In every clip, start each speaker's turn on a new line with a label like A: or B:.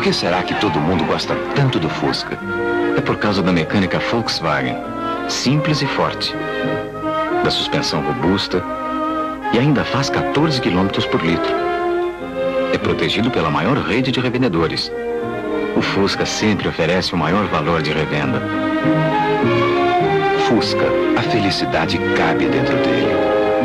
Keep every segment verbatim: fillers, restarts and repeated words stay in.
A: que será que todo mundo gosta tanto do Fusca? É por causa da mecânica Volkswagen, simples e forte, da suspensão robusta e ainda faz quatorze quilômetros por litro. É protegido pela maior rede de revendedores. O Fusca sempre oferece o maior valor de revenda. Fusca, a felicidade cabe dentro dele.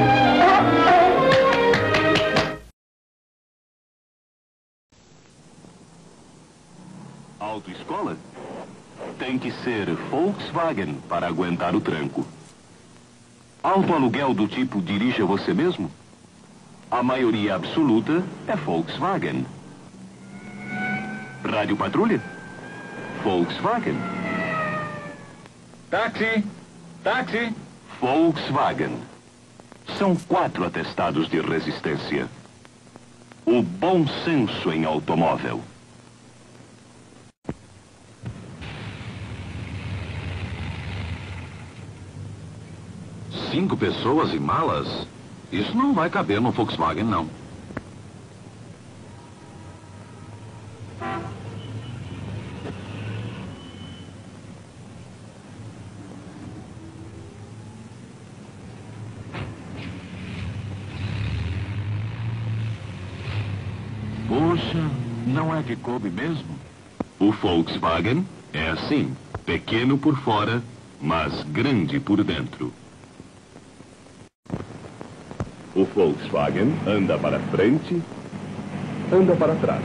B: Autoescola? Tem que ser Volkswagen para aguentar o tranco. Autoaluguel do tipo dirija você mesmo? A maioria absoluta é Volkswagen. Rádio Patrulha? Volkswagen.
C: Táxi! Táxi!
B: Volkswagen. São quatro atestados de resistência. O bom senso em automóvel.
D: Cinco pessoas e malas? Isso não vai caber no Volkswagen, não.
B: Poxa, não é que coube mesmo? O Volkswagen é assim, pequeno por fora, mas grande por dentro. O Volkswagen anda para frente, anda para trás.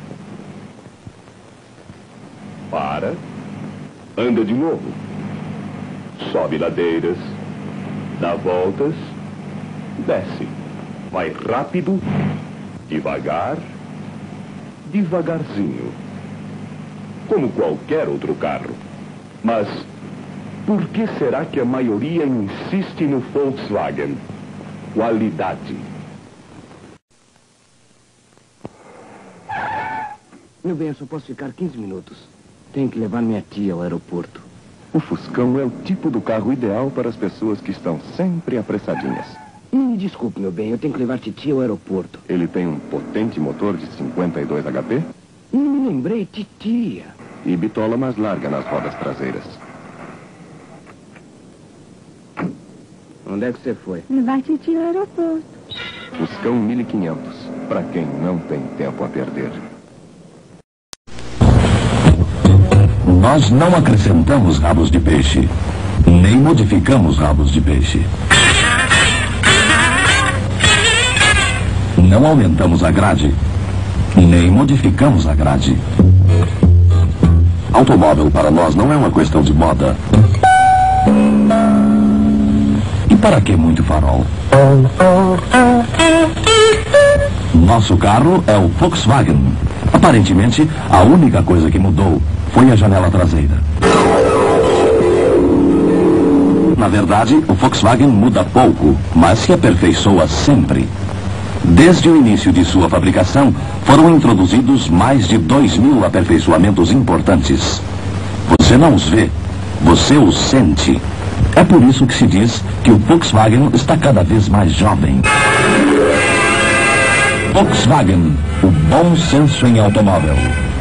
B: Para, anda de novo. Sobe ladeiras, dá voltas, desce. Vai rápido, devagar, devagarzinho. Como qualquer outro carro. Mas por que será que a maioria insiste no Volkswagen? Qualidade.
E: Meu bem, eu só posso ficar quinze minutos. Tenho que levar minha tia ao aeroporto.
B: O Fuscão é o tipo do carro ideal para as pessoas que estão sempre apressadinhas.
E: Me desculpe, meu bem, eu tenho que levar titia ao aeroporto.
B: Ele tem um potente motor de cinquenta e dois H P
E: Não me lembrei, titia.
B: e bitola mais larga nas rodas traseiras.
E: Onde é que você foi?
F: Levar titia ao aeroporto.
B: Fuscão mil e quinhentos, para quem não tem tempo a perder.
G: Nós não acrescentamos rabos de peixe, nem modificamos rabos de peixe. Não aumentamos a grade, nem modificamos a grade. Automóvel para nós não é uma questão de moda. E para que muito farol? Nosso carro é o Volkswagen. Aparentemente, a única coisa que mudou foi a janela traseira. Na verdade, o Volkswagen muda pouco, mas se aperfeiçoa sempre. Desde o início de sua fabricação, foram introduzidos mais de dois mil aperfeiçoamentos importantes. Você não os vê, você os sente. É por isso que se diz que o Volkswagen está cada vez mais jovem. Volkswagen, o bom senso em automóvel.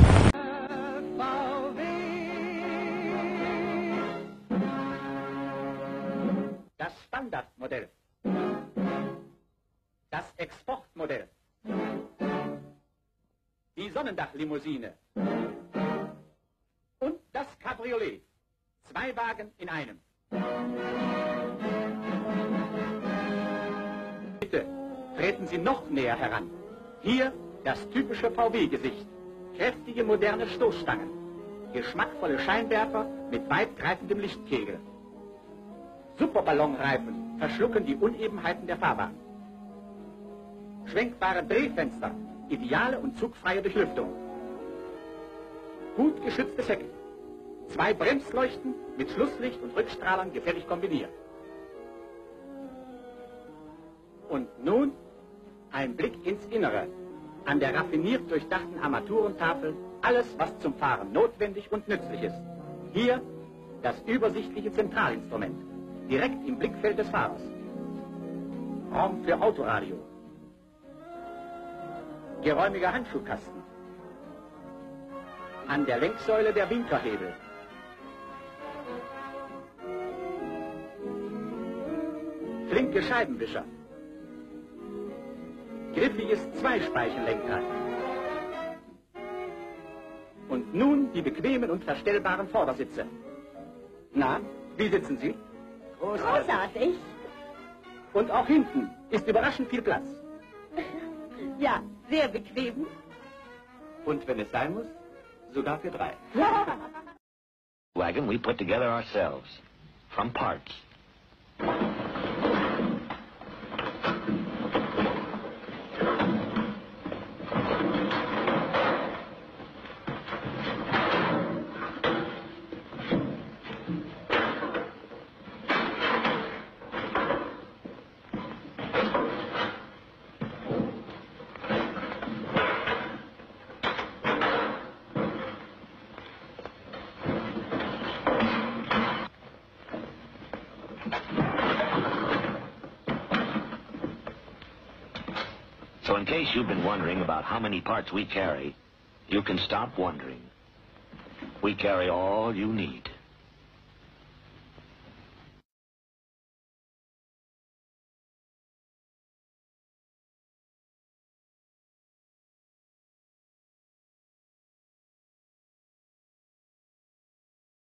H: Das Standardmodell. Das Exportmodell. Die Sonnendachlimousine. Und das Cabriolet. Zwei Wagen in einem. Bitte, treten Sie noch näher heran. Hier das typische V W-Gesicht. Kräftige moderne Stoßstangen. Geschmackvolle Scheinwerfer mit weitgreifendem Lichtkegel. Superballonreifen verschlucken die Unebenheiten der Fahrbahn. Schwenkbare Drehfenster, ideale und zugfreie Durchlüftung. Gut geschütztes Heck. Zwei Bremsleuchten mit Schlusslicht und Rückstrahlern gefällig kombiniert. Und nun ein Blick ins Innere. An der raffiniert durchdachten Armaturentafel alles, was zum Fahren notwendig und nützlich ist. Hier das übersichtliche Zentralinstrument, direkt im Blickfeld des Fahrers. Raum für Autoradio. Geräumiger Handschuhkasten. An der Lenksäule der Winkerhebel. Flinke Scheibenwischer. Griffiges Zweispeichenlenkrad. Und nun die bequemen und verstellbaren Vordersitze. Na, wie sitzen Sie?
F: Großartig. Großartig.
H: Und auch hinten ist überraschend viel Platz.
F: Ja, sehr bequem.
H: Und wenn es sein muss, sogar für drei.
A: Wagon we put together ourselves, from parts. So in case you've been wondering about how many parts we carry, you can stop wondering. We carry all you need.